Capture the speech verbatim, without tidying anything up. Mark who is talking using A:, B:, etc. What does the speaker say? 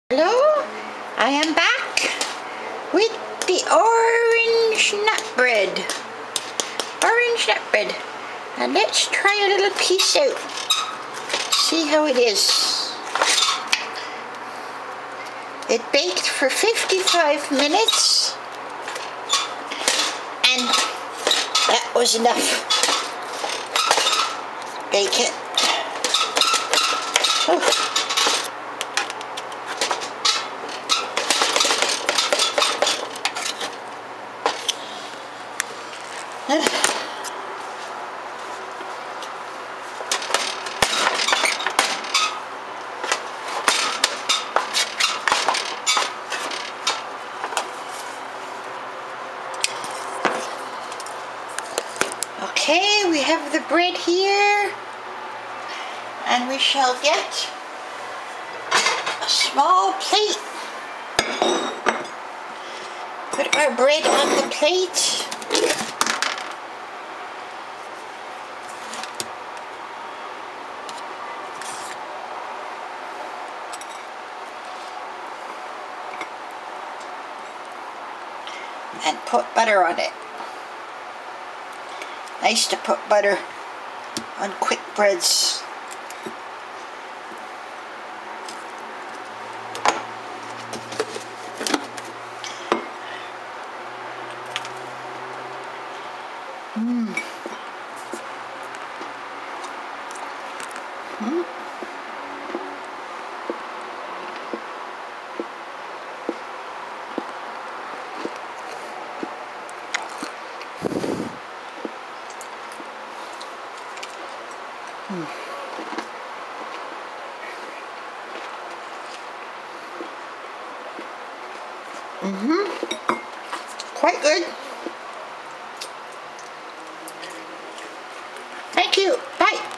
A: Hello, I am back with the orange nut bread. Orange nut bread. And let's try a little piece out. See how it is. It baked for fifty-five minutes. And that was enough. Bake it. Oh. Okay, we have the bread here, and we shall get a small plate. Put our bread on the plate. And put butter on it. Nice to put butter on quick breads. Mmm. Mm. Hmm. Mm-hmm. Quite good. Thank you. Bye.